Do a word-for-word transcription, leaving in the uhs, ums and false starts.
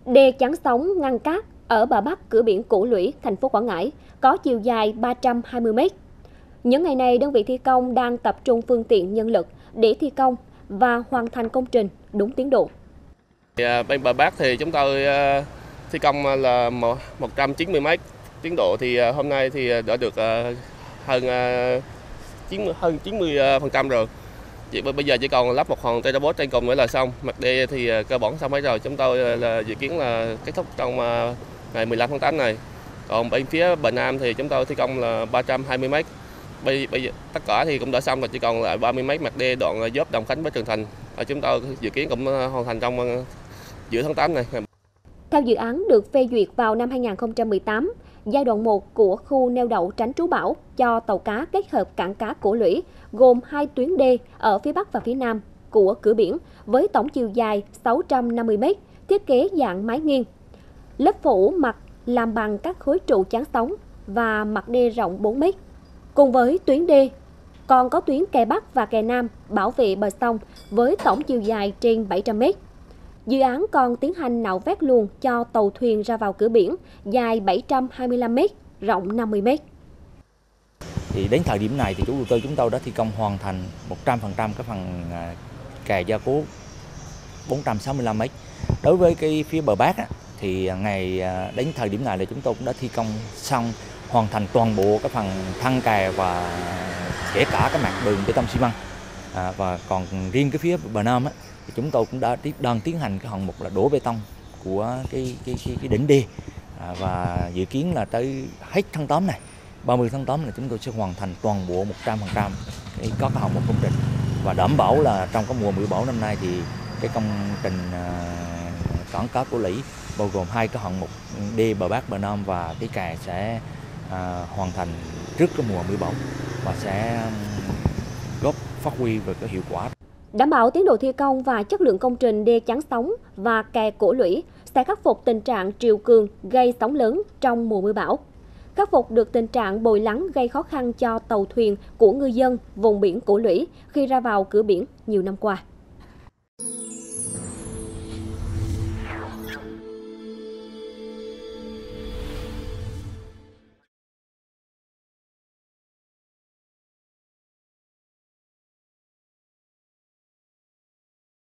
Đê chắn sóng ngăn cát ở bờ bắc cửa biển Củ Lũy, thành phố Quảng Ngãi có chiều dài ba trăm hai mươi mét. Những ngày này, đơn vị thi công đang tập trung phương tiện nhân lực để thi công và hoàn thành công trình đúng tiến độ. Bên bờ bắc thì chúng tôi thi công là một trăm chín mươi mét. Tiến độ thì hôm nay thì đã được hơn hơn chín mươi phần trăm rồi. Chỉ bây giờ chỉ còn lắp một hòn tê bốt trên cùng nữa là xong. Mặt đê thì cơ bản xong hết rồi. Chúng tôi là dự kiến là kết thúc trong ngày mười lăm tháng tám này. Còn bên phía bờ nam thì chúng tôi thi công là ba trăm hai mươi mét. Bây, bây giờ tất cả thì cũng đã xong rồi, chỉ còn lại ba mươi mét mặt đê đoạn giáp Đồng Khánh với Trường Thành. Chúng tôi dự kiến cũng hoàn thành trong giữa tháng tám này. Theo dự án được phê duyệt vào năm hai nghìn không trăm mười tám, giai đoạn một của khu neo đậu tránh trú bão cho tàu cá kết hợp cảng cá Củ Lũy gồm hai tuyến đê ở phía bắc và phía nam của cửa biển với tổng chiều dài sáu trăm năm mươi mét, thiết kế dạng mái nghiêng. Lớp phủ mặt làm bằng các khối trụ chắn sóng và mặt đê rộng bốn mét. Cùng với tuyến đê, còn có tuyến kè bắc và kè nam bảo vệ bờ sông với tổng chiều dài trên bảy trăm mét. Dự án còn tiến hành nạo vét luồng cho tàu thuyền ra vào cửa biển dài bảy trăm hai mươi lăm mét, rộng năm mươi mét. Thì đến thời điểm này thì chủ đầu tư chúng tôi đã thi công hoàn thành một trăm phần trăm cái phần kè gia cố bốn trăm sáu mươi lăm mét. Đối với cái phía bờ bắc á, thì ngày đến thời điểm này là chúng tôi cũng đã thi công xong hoàn thành toàn bộ cái phần thân kè và kể cả cái mặt đường bê tông xi măng. À, và còn riêng cái phía bờ nam á, thì chúng tôi cũng đã đang tiến hành cái hạng mục là đổ bê tông của cái cái cái, cái đỉnh đê, à, và dự kiến là tới hết tháng tám này, ba mươi tháng tám là chúng tôi sẽ hoàn thành toàn bộ một trăm phần trăm cái có cái hạng mục công trình và đảm bảo là trong cái mùa mưa bão năm nay thì cái công trình uh, cảng cá Củ Lũy bao gồm hai cái hạng mục đê bờ bắc bờ nam và cái kè sẽ uh, hoàn thành trước cái mùa mưa bão và sẽ góp phát huy về cái hiệu quả. Đảm bảo tiến độ thi công và chất lượng công trình đê chắn sóng và kè Củ Lũy sẽ khắc phục tình trạng triều cường gây sóng lớn trong mùa mưa bão. Khắc phục được tình trạng bồi lắng gây khó khăn cho tàu thuyền của ngư dân vùng biển Củ Lũy khi ra vào cửa biển nhiều năm qua.